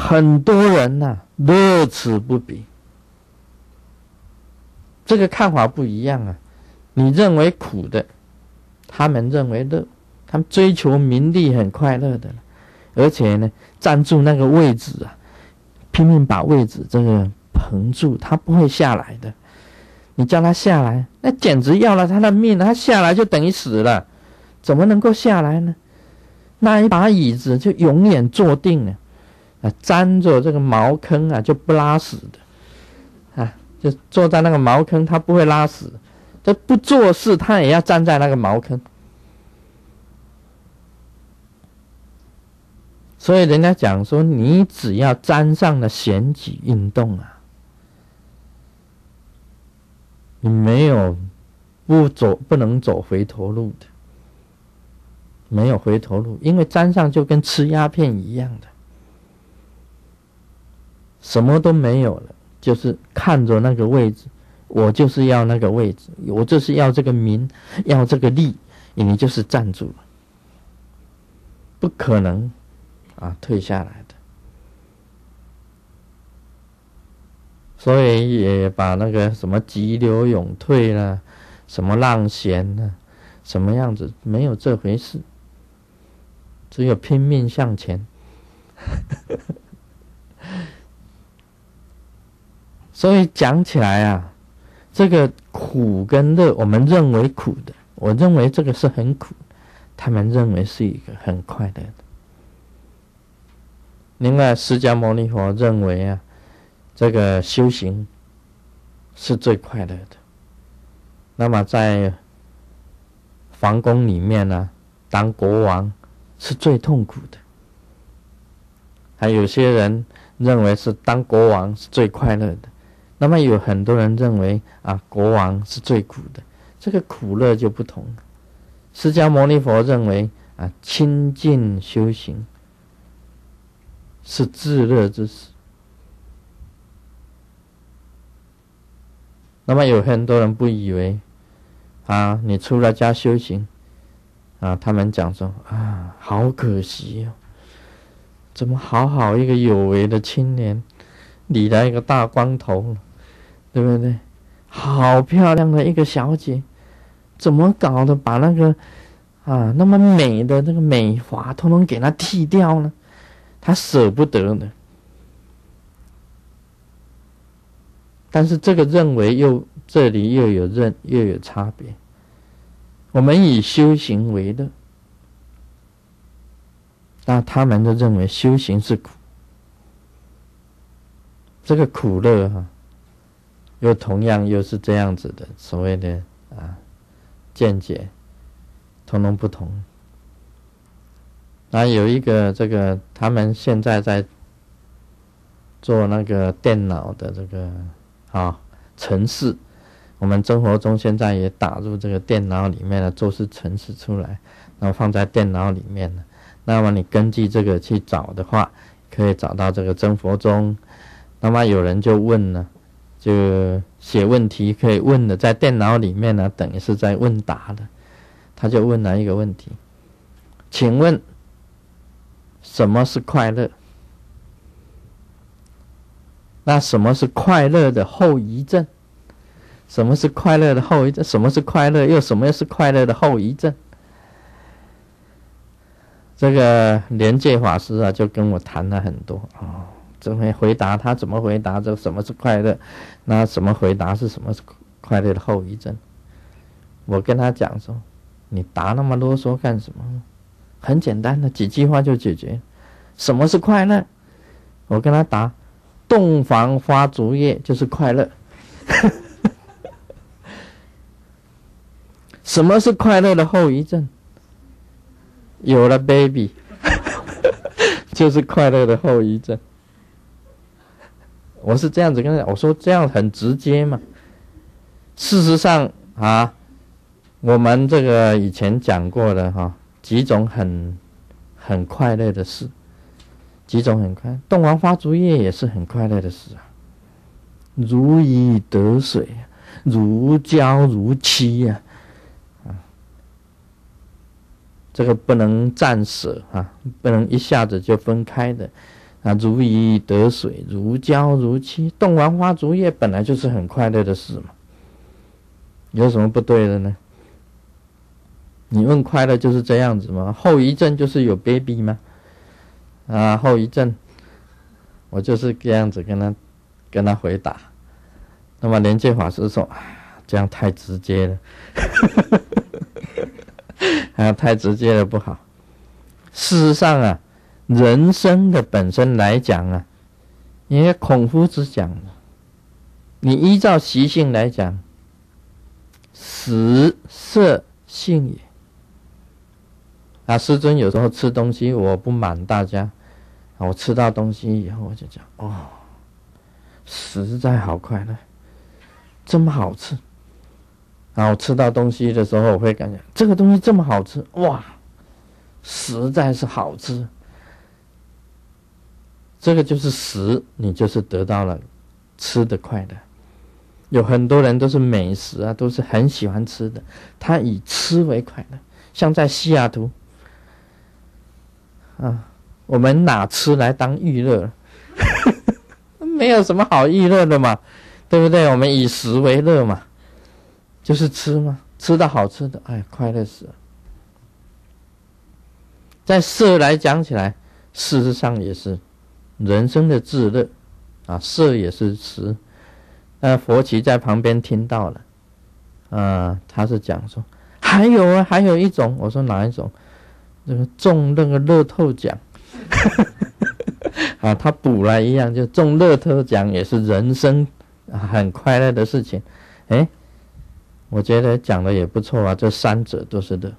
很多人呐、乐此不疲。这个看法不一样啊，你认为苦的，他们认为乐，他们追求名利很快乐的，而且呢，站住那个位置啊，拼命把位置这个捧住，他不会下来的。你叫他下来，那简直要了他的命，他下来就等于死了，怎么能够下来呢？那一把椅子就永远坐定了，沾着这个茅坑啊，就不拉屎的，啊，就坐在那个茅坑，他不会拉屎，这不做事他也要站在那个茅坑。所以人家讲说，你只要沾上了选举运动啊，你没有不能走回头路的，没有回头路，因为沾上就跟吃鸦片一样的，什么都没有了，就是看着那个位置，我就是要那个位置，我就是要这个名，要这个利，你就是站住了，不可能退下来的。所以也把那个什么急流勇退啦，什么浪闲啦，什么样子，没有这回事，只有拼命向前。所以讲起来啊，这个苦跟乐，我们认为苦的，我认为这个是很苦，他们认为是一个很快乐的。另外，释迦牟尼佛认为啊，这个修行是最快乐的。那么在皇宫里面呢，当国王是最痛苦的。还有些人认为是当国王是最快乐的。那么有很多人认为国王是最苦的。这个苦乐就不同了。释迦牟尼佛认为清净修行是至乐之事。那么有很多人不以为你出了家修行他们讲说好可惜哦，怎么好好一个有为的青年，理了一个大光头，对不对？好漂亮的一个小姐，怎么搞的把那个那么美的那个美华统统给她剃掉呢？他舍不得呢。但是这个认为这里又有差别。我们以修行为乐，那他们都认为修行是苦。这个苦乐又同样又是这样子的，所谓的见解统统不同。有一个这个他们现在在做那个电脑的这个程式，我们生活中现在也打入这个电脑里面做出程式出来，然后放在电脑里面了。那么你根据这个去找的话，可以找到这个真佛宗。那么有人就问了，就写问题可以问的，在电脑里面呢，等于是在问答的。他就问了一个问题，请问什么是快乐？那什么是快乐的后遗症？什么是快乐的后遗症？什么是快乐？又什么是快乐的后遗症？这个莲界法师就跟我谈了很多怎么回答他怎么回答这什么是快乐，那什么回答是什么是快乐的后遗症。我跟他讲说，你答那么啰嗦干什么？很简单的几句话就解决。什么是快乐？我跟他答，洞房花烛夜就是快乐。什么是快乐的后遗症？有了 baby 就是快乐的后遗症。我是这样子跟他讲，我说这样很直接嘛。事实上我们这个以前讲过的几种很快乐的事，几种很快乐，洞房花烛夜也是很快乐的事如鱼得水，如胶如漆这个不能暂舍不能一下子就分开的啊，如鱼得水，如胶如漆。动完花烛夜本来就是很快乐的事嘛，有什么不对的呢？你问快乐就是这样子吗？后遗症就是有 baby 吗？啊，后遗症，我就是这样子跟他回答。那么莲界法师说，这样太直接了，太直接了不好。事实上啊，人生的本身来讲啊，因为孔夫子讲的，你依照习性来讲，食色性也。啊，师尊有时候吃东西，我不瞒大家，我吃到东西以后，我就讲，实在好快乐，这么好吃。然后我吃到东西的时候，我会感觉这个东西这么好吃，哇，实在是好吃。这个就是食，你就是得到了吃的快乐。有很多人都是美食啊，都是很喜欢吃的，他以吃为快乐。像在西雅图啊，我们拿吃来当娱乐没有什么好娱乐的嘛，对不对？我们以食为乐嘛，就是吃嘛，吃到好吃的，快乐死了。在色来讲起来，事实上也是人生的至乐啊，色也是食。佛奇在旁边听到了，他是讲说，还有一种，我说哪一种？那个中那个乐透奖啊，他补了一样，就中乐透奖也是人生很快乐的事情。我觉得讲的也不错啊，这三者都是乐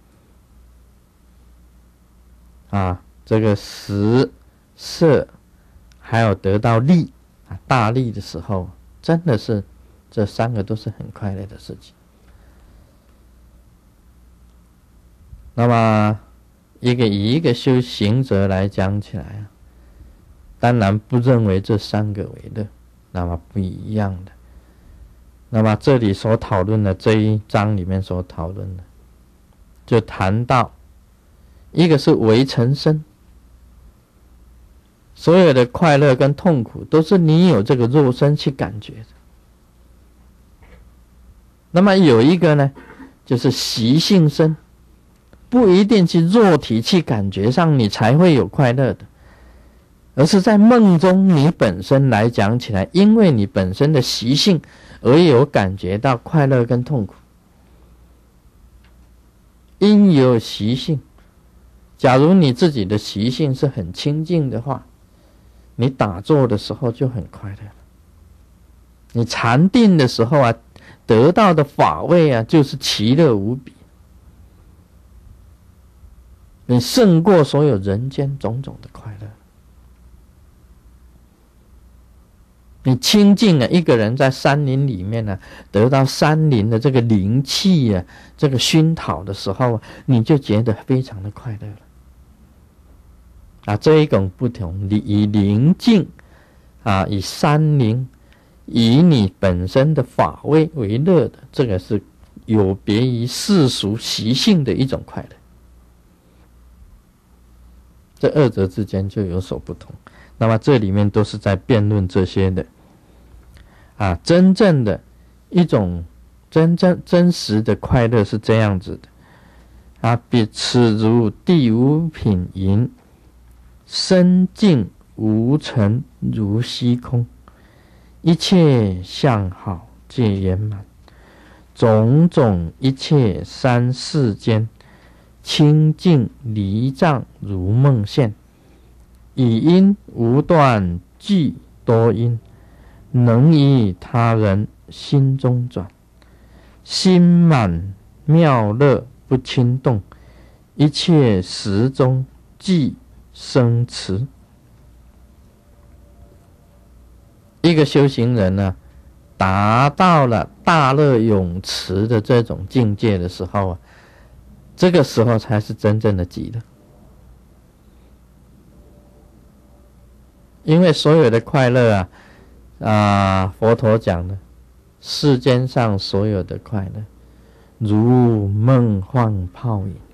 啊，这个食色还有得到利啊，大利的时候，真的是这三个都是很快乐的事情。那么以一个修行者来讲起来啊，当然不认为这三个为乐，那么不一样的。那么这里所讨论的这一章里面所讨论的，就谈到一个是为尘身，所有的快乐跟痛苦都是你有这个肉身去感觉的。那么有一个呢，就是习性身，不一定去肉体去感觉上你才会有快乐的，而是在梦中你本身来讲起来，因为你本身的习性而有感觉到快乐跟痛苦。因有习性，假如你自己的习性是很清净的话，你打坐的时候就很快乐了。你禅定的时候啊，得到的法味啊，就是其乐无比。你胜过所有人间种种的快乐。你亲近一个人在山林里面呢，得到山林的这个灵气啊，这个熏陶的时候，你就觉得非常的快乐了。这一种不同，以宁静以山林，以你本身的法味为乐的，这个是有别于世俗习性的一种快乐。这二者之间就有所不同。那么这里面都是在辩论这些的真正的一种真实的快乐是这样子的彼此如第五品云，身静无尘如虚空，一切相好皆圆满，种种一切三世间，清净离障如梦现，以因无断具多因，能以他人心中转，心满妙乐不轻动，一切时中即生慈。一个修行人呢，达到了大乐永持的这种境界的时候这个时候才是真正的极乐。因为所有的快乐佛陀讲的，世间上所有的快乐，如梦幻泡影。